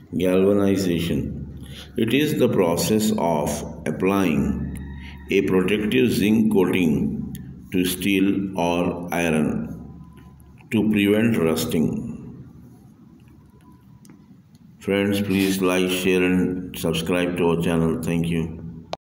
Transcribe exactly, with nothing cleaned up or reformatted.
Galvanization. It is the process of applying a protective zinc coating to steel or iron to prevent rusting. Friends, please like, share, and subscribe to our channel. Thank you.